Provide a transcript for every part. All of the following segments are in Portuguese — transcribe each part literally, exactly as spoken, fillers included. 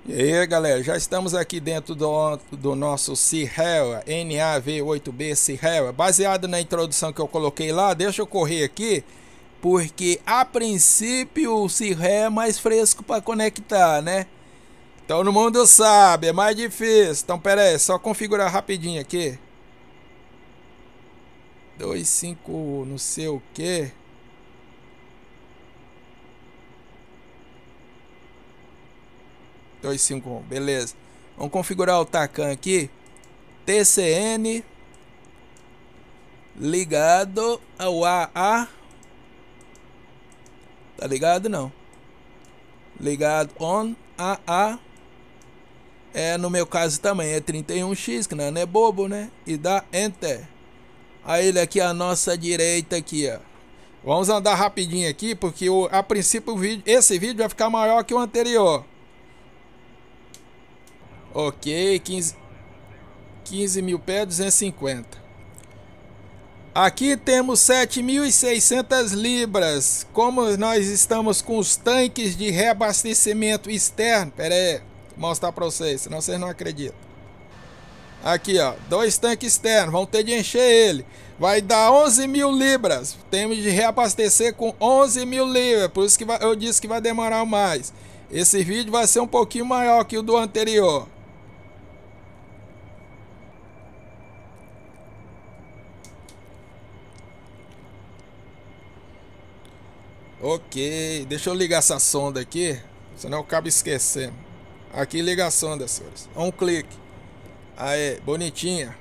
E aí, galera, já estamos aqui dentro do, do nosso Sierra N A V oito B Sierra, baseado na introdução que eu coloquei lá. Deixa eu correr aqui, porque a princípio o Sierra é mais fresco para conectar, né? Todo mundo sabe, é mais difícil. Então, pera aí, só configurar rapidinho aqui. dois cinco não sei o que. dois cinco um, beleza. Vamos configurar o Tacan aqui. T C N ligado ao A A. Tá ligado? Não. Ligado on A A. É, no meu caso também é trinta e um X, que não é bobo, né? E dá Enter. Aí ele aqui à nossa direita aqui, ó. Vamos andar rapidinho aqui, porque o, a princípio o vídeo, esse vídeo vai ficar maior que o anterior. Ok, quinze, quinze mil pés, duzentos e cinquenta. Aqui temos sete mil e seiscentas libras. Como nós estamos com os tanques de reabastecimento externo. Pera aí, vou mostrar para vocês, senão vocês não acreditam. Aqui, ó, dois tanques externos, vamos ter de encher ele. Vai dar onze mil libras. Temos de reabastecer com onze mil libras. Por isso que vai, eu disse que vai demorar mais. Esse vídeo vai ser um pouquinho maior que o do anterior. Ok, deixa eu ligar essa sonda aqui, senão eu acabo esquecendo. Aqui liga a sonda, senhores. Um clique. Aí, bonitinha.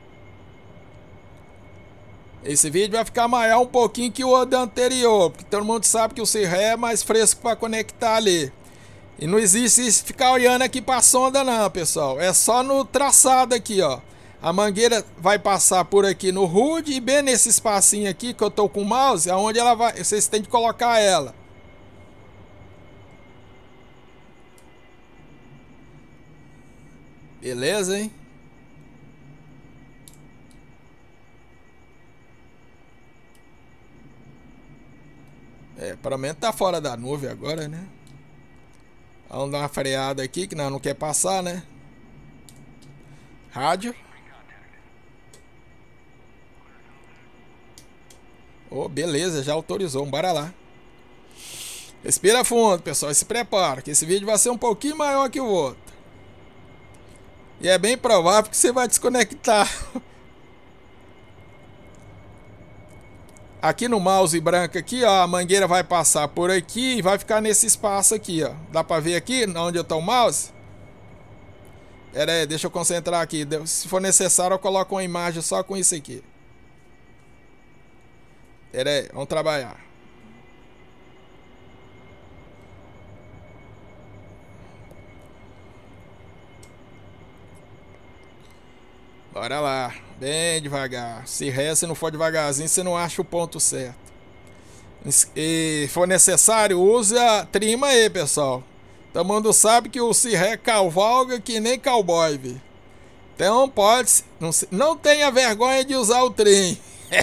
Esse vídeo vai ficar maior um pouquinho que o do anterior, porque todo mundo sabe que o Sierra é mais fresco para conectar ali. E não existe isso ficar olhando aqui para a sonda não, pessoal. É só no traçado aqui, ó. A mangueira vai passar por aqui no H U D e bem nesse espacinho aqui que eu tô com o mouse, aonde ela vai, vocês têm que colocar ela. Beleza, hein? É, pelo menos tá fora da nuvem agora, né? Vamos dar uma freada aqui que nós não quer passar, né? Rádio. Oh, beleza, já autorizou, bora lá. Respira fundo, pessoal, e se prepara, que esse vídeo vai ser um pouquinho maior que o outro. E é bem provável que você vai desconectar. Aqui no mouse branco aqui, ó, a mangueira vai passar por aqui e vai ficar nesse espaço aqui, ó. Dá pra ver aqui, onde eu tô o mouse? Pera aí, deixa eu concentrar aqui. Se for necessário, eu coloco uma imagem só com isso aqui. Pera aí, vamos trabalhar. Bora lá, bem devagar. Se ré, se não for devagarzinho, você não acha o ponto certo. E for necessário, use a trima aí, pessoal. Todo mundo sabe que o Sierra cavalga que nem cowboy, viu? Então pode, não, não tenha vergonha de usar o trem.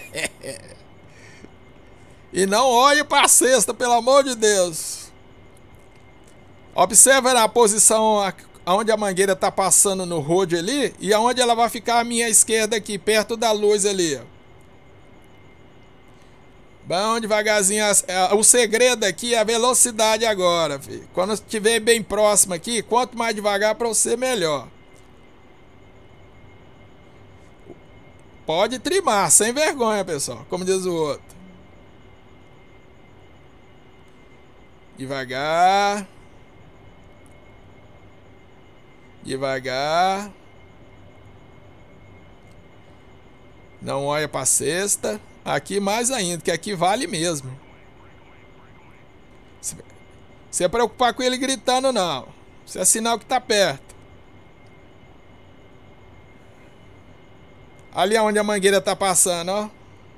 E não olhe para a cesta, pelo amor de Deus. Observa na posição onde a mangueira está passando no road ali e aonde ela vai ficar à minha esquerda aqui, perto da luz ali. Bom, devagarzinho. O segredo aqui é a velocidade agora, filho. Quando estiver bem próximo aqui, quanto mais devagar para você, melhor. Pode trimar, sem vergonha, pessoal, como diz o outro. Devagar. Devagar. Não olha para a cesta. Aqui mais ainda, que aqui vale mesmo. Se você preocupar com ele gritando, não. Isso é sinal que tá perto. Ali onde a mangueira tá passando, ó.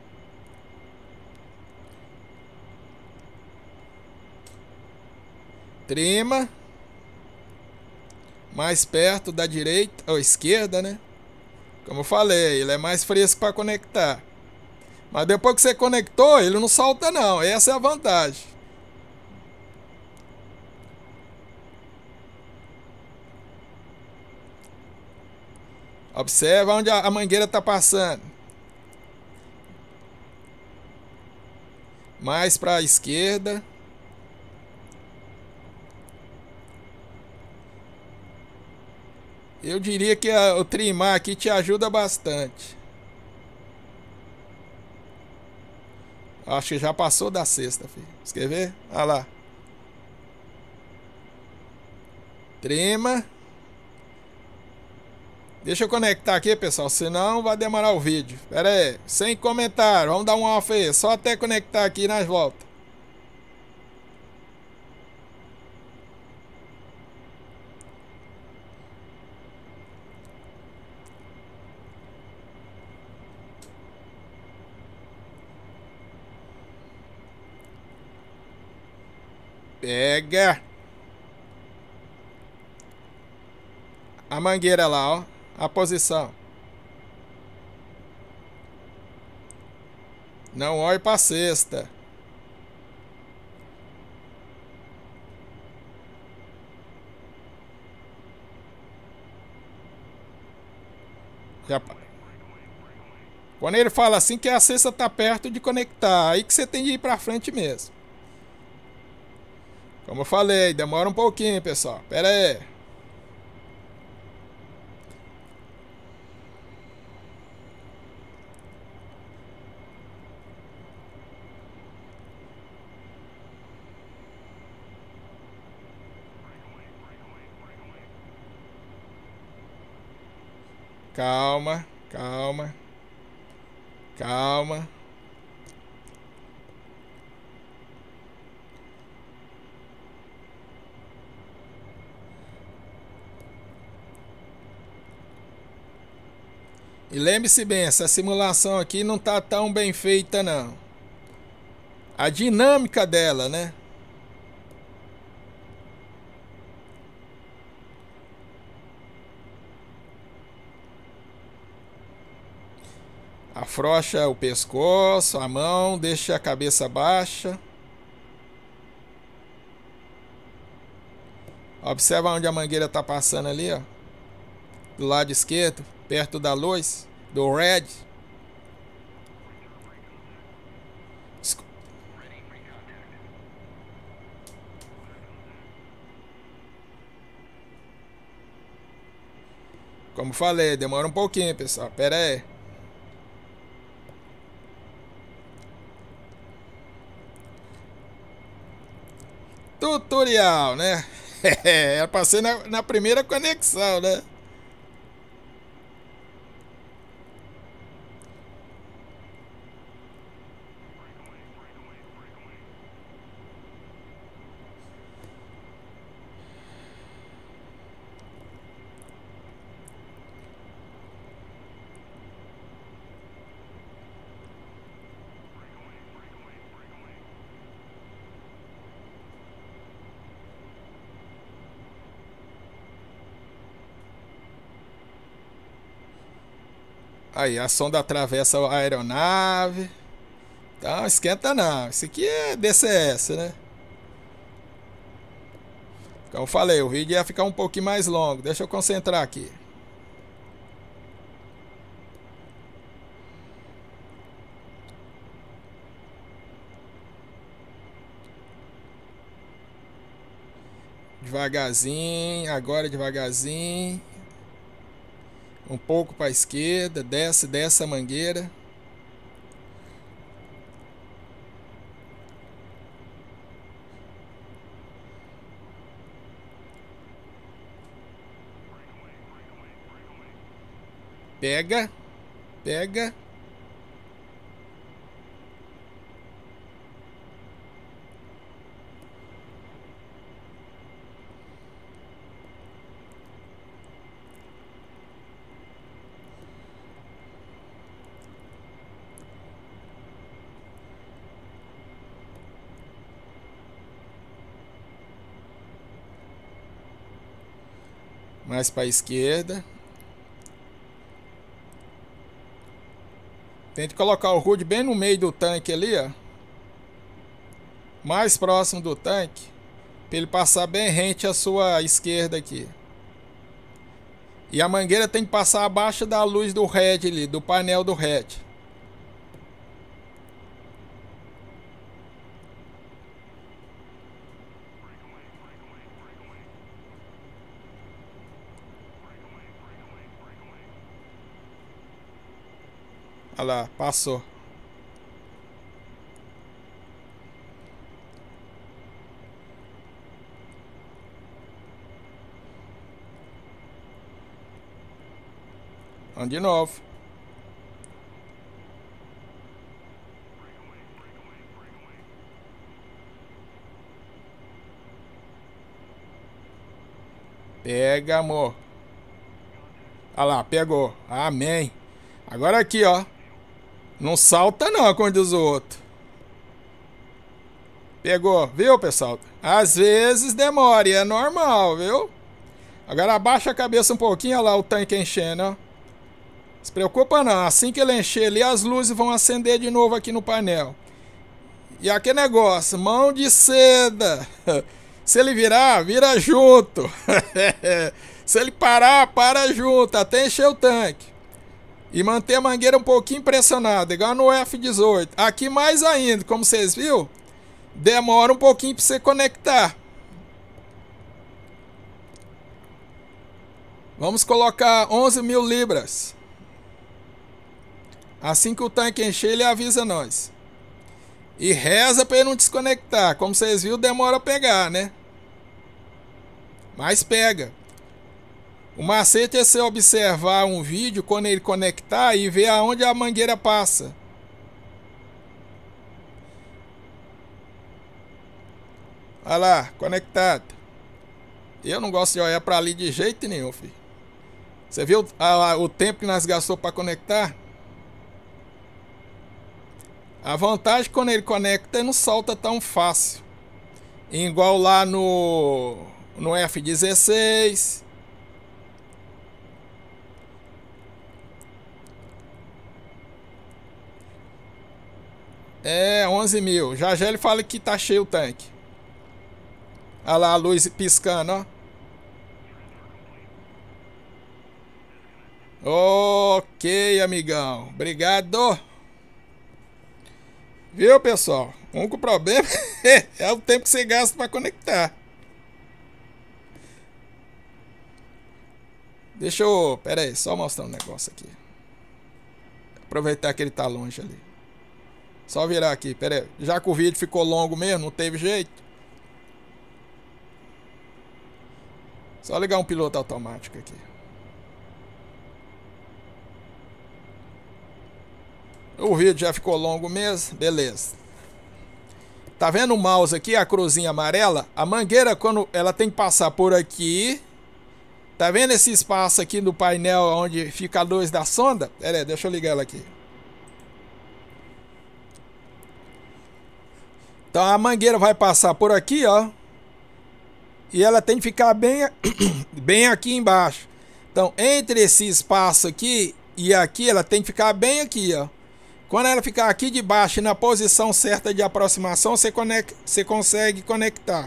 Trima. Mais perto da direita ou esquerda, né? Como eu falei, ele é mais fresco para conectar. Mas depois que você conectou, ele não solta não. Essa é a vantagem. Observa onde a mangueira está passando. Mais para a esquerda. Eu diria que a, o trimar aqui te ajuda bastante. Acho que já passou da sexta, filho. Você quer ver? Olha lá. Trima. Deixa eu conectar aqui, pessoal, senão vai demorar o vídeo. Pera aí, sem comentário, vamos dar um off aí. Só até conectar aqui e nós volta. Pega a mangueira lá, ó. A posição. Não olhe para a cesta. Já... Quando ele fala assim que a cesta está perto de conectar, aí que você tem de ir para frente mesmo. Como eu falei, demora um pouquinho, pessoal. Pera aí. Calma, calma. Calma. E lembre-se bem, essa simulação aqui não tá tão bem feita não. A dinâmica dela, né? Afrouxa o pescoço, a mão, deixa a cabeça baixa. Observa onde a mangueira tá passando ali, ó. Do lado esquerdo, perto da luz, do red. Como falei, demora um pouquinho, pessoal. Pera aí. Tutorial, né? Era pra ser na, na primeira conexão, né? Aí, a sonda atravessa a aeronave. Então, esquenta não. Isso aqui é D C S, né? Como eu falei, o vídeo ia ficar um pouquinho mais longo. Deixa eu concentrar aqui. Devagarzinho, agora devagarzinho. Um pouco para a esquerda, desce, desce a mangueira. Pega, pega. Mais para a esquerda. Tente colocar o H U D bem no meio do tanque ali, ó. Mais próximo do tanque. Para ele passar bem rente à sua esquerda aqui. E a mangueira tem que passar abaixo da luz do H E D ali, do painel do H E D. Olha lá, passou. Vamos de novo. Pega, amor. Olha lá, pegou. Amém. Agora aqui, ó. Não salta não, como diz o outro. Pegou, viu, pessoal? Às vezes demora e é normal, viu? Agora abaixa a cabeça um pouquinho, olha lá o tanque enchendo, ó. Se preocupa não, assim que ele encher ali, as luzes vão acender de novo aqui no painel. E aquele negócio, mão de seda. Se ele virar, vira junto. Se ele parar, para junto, até encher o tanque. E manter a mangueira um pouquinho pressionada, igual no F dezoito. Aqui mais ainda, como vocês viram, demora um pouquinho para você conectar. Vamos colocar onze mil libras. Assim que o tanque encher, ele avisa nós. E reza para ele não desconectar. Como vocês viram, demora a pegar, né? Mas pega. O macete é você observar um vídeo quando ele conectar e ver aonde a mangueira passa. Olha lá, conectado. Eu não gosto de olhar para ali de jeito nenhum, filho. Você viu a, o tempo que nós gastamos para conectar? A vantagem quando ele conecta é não salta tão fácil. Igual lá no, no F dezesseis. É, onze mil. Já já ele fala que tá cheio o tanque. Olha lá a luz piscando, ó. Ok, amigão. Obrigado. Viu, pessoal? O único problema é o tempo que você gasta para conectar. Deixa eu... Pera aí, só mostrar um negócio aqui. Aproveitar que ele tá longe ali. Só virar aqui, pera aí. Já que o vídeo ficou longo mesmo, não teve jeito. Só ligar um piloto automático aqui. O vídeo já ficou longo mesmo, beleza. Tá vendo o mouse aqui, a cruzinha amarela? A mangueira, quando ela tem que passar por aqui. Tá vendo esse espaço aqui no painel onde fica a luz da sonda? Pera aí, deixa eu ligar ela aqui. Então a mangueira vai passar por aqui, ó. E ela tem que ficar bem, bem aqui embaixo. Então entre esse espaço aqui e aqui, ela tem que ficar bem aqui, ó. Quando ela ficar aqui de baixo, na posição certa de aproximação, você, conecta, você consegue conectar.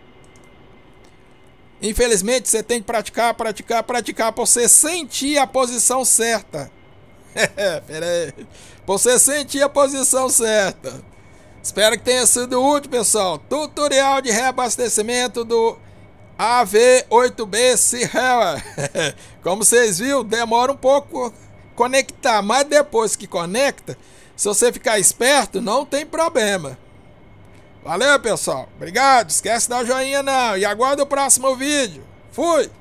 Infelizmente, você tem que praticar, praticar, praticar para você sentir a posição certa. Pera aí. Para você sentir a posição certa. Espero que tenha sido útil, pessoal. Tutorial de reabastecimento do A V oito B Sierra. Como vocês viram, demora um pouco conectar, mas depois que conecta, se você ficar esperto, não tem problema. Valeu, pessoal. Obrigado. Esquece de dar joinha não. E aguarda o próximo vídeo. Fui.